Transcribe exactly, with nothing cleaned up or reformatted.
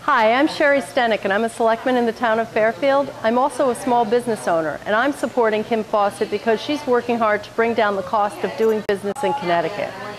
Hi, I'm Sherri Steeneck, and I'm a selectman in the town of Fairfield. I'm also a small business owner, and I'm supporting Kim Fawcett because she's working hard to bring down the cost of doing business in Connecticut.